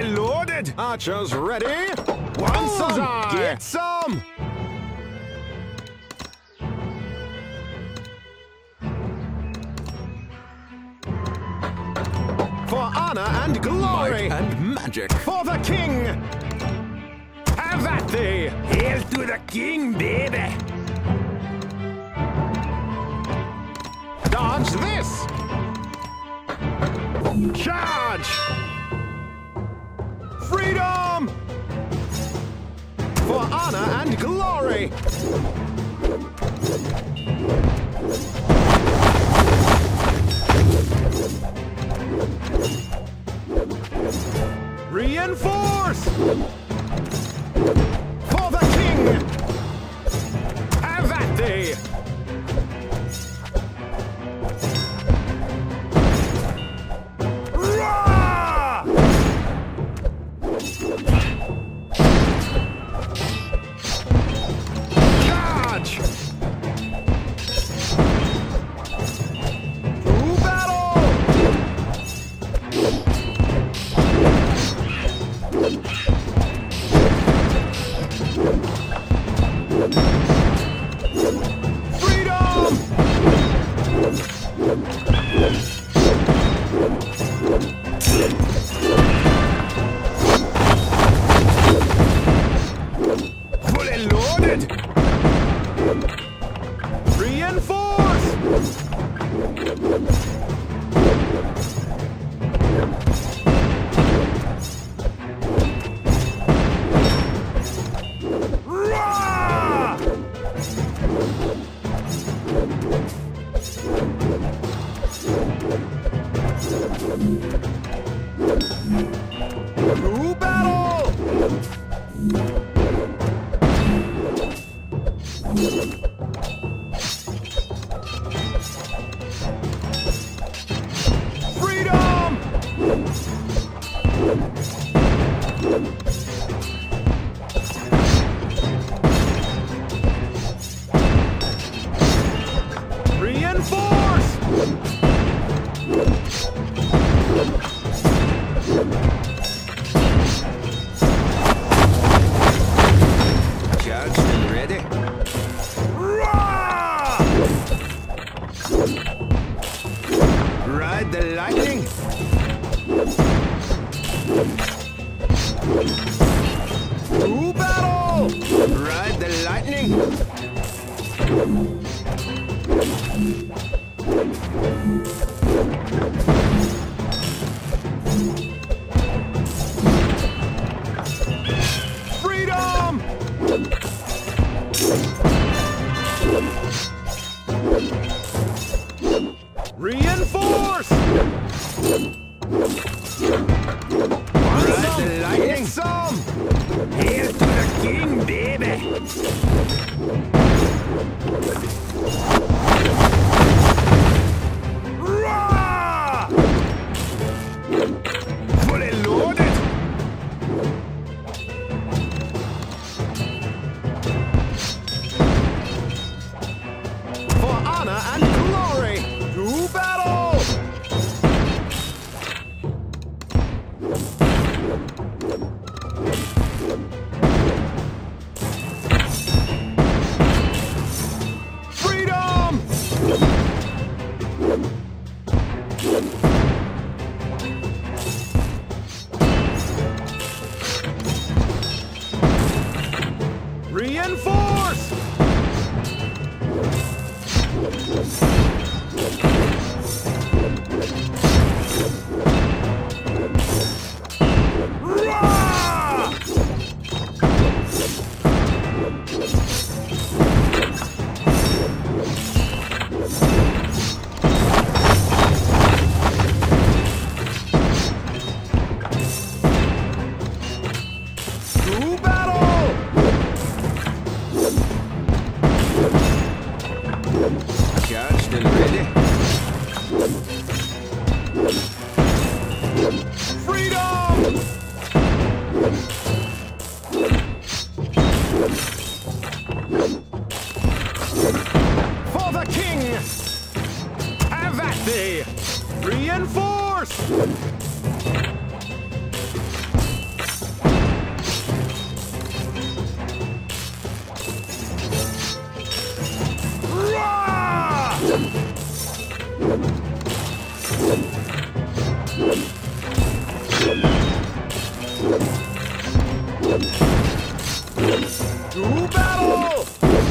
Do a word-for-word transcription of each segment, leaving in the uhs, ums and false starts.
loaded! Archers ready! One some! Get some! For honor and glory! Might and magic! For the king! Have at thee! Hail to the king, baby! Dodge this! Charge! Freedom! For honor and glory! Reinforce! For the king! Have at thee! Reinforce! Some! Lightning some! Hail to the king, baby! Roar! Fully loaded! For honor and glory! To battle! Freedom! Reinforce! To battle! Charged and ready. Freedom! For the king! Have at thee! Reinforce! To battle!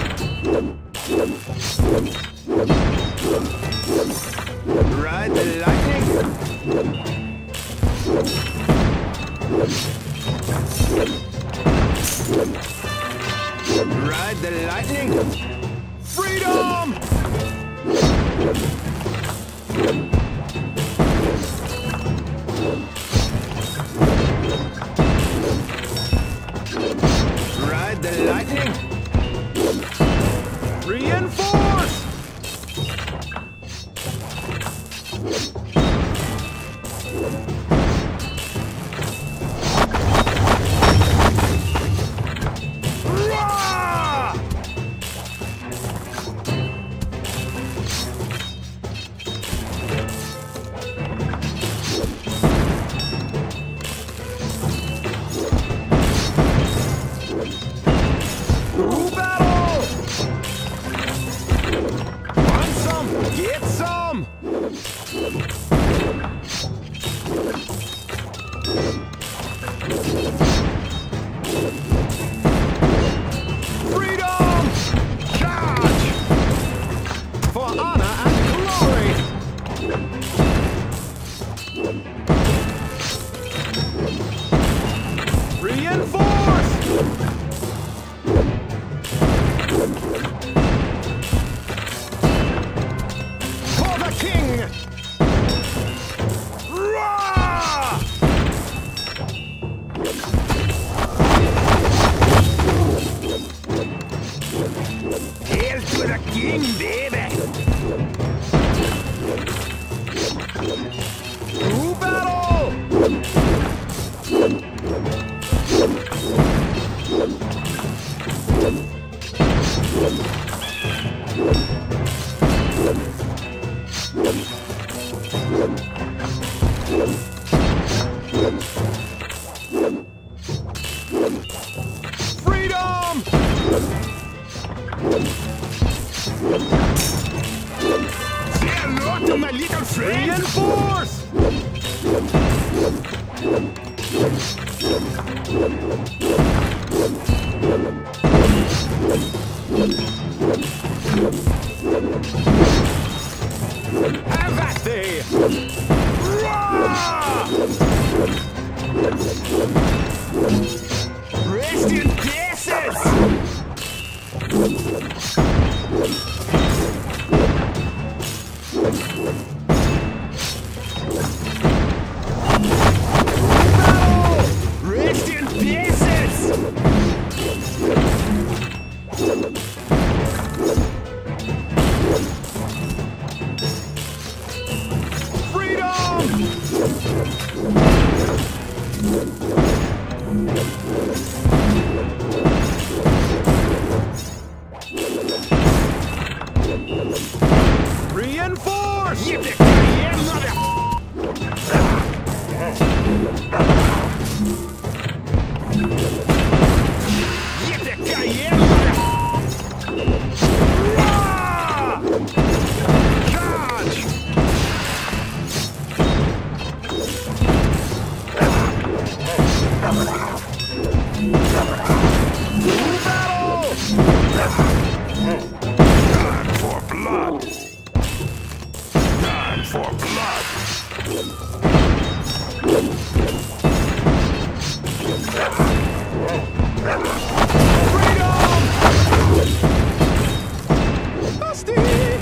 Ride the lightning. Ride the lightning. Freedom! Ride the lightning. Reinforce! Rah! To battle! Want some? Get some! Freedom! Charge! For honor and glory! Reinforce! For the king! Rah! Hail to the king, baby! To battle! Freedom! Say hello to my little friend! Reinforce! Have at thee! Rah! Rest in pieces! Rest in pieces! Freedom! Reinforce! Yippee-ki-yay, mother... Yippee-ki-yay, mother... Rah! Charge! To battle! Time for blood! Time for blood! Freedom! Dusty!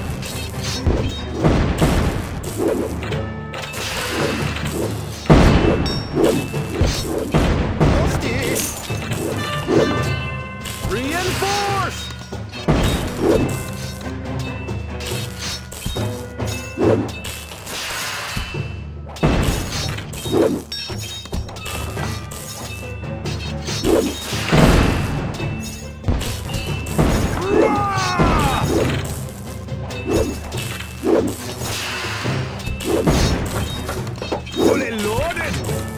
Dusty! Reinforce! Fully loaded!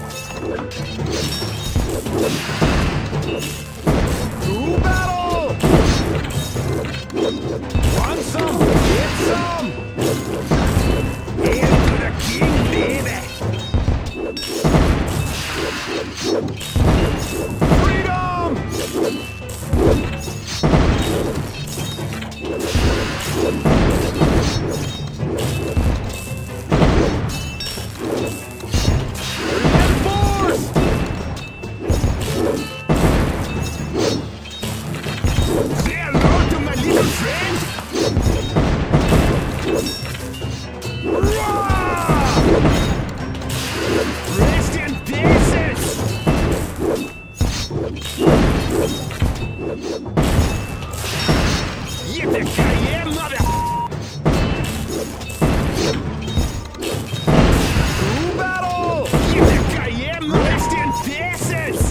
To battle! Want some? Get some! Hail to the king, baby! Freedom! Say hello to my little friend. Rest in pieces! Yippee-ki-yay, mother... To battle! Yippee-ki-yay, mother... Rest in pieces!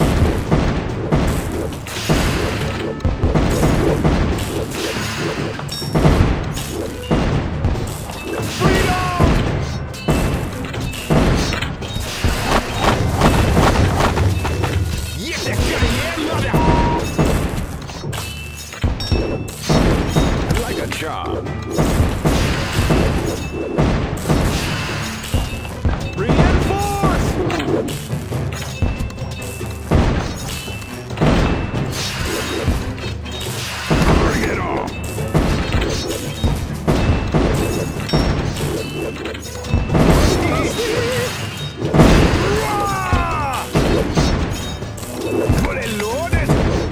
Like a charm. Reinforce! Bring it on! Fully loaded!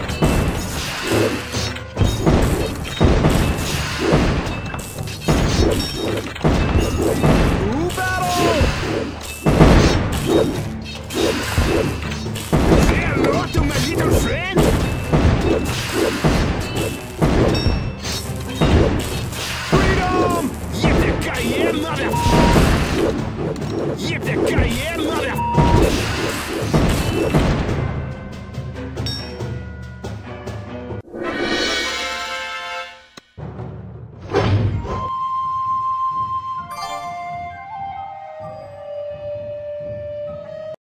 To battle! Say hello to my little friend! Freedom! Yippee-ki-yay, mother... Yippee-ki-yay, mother...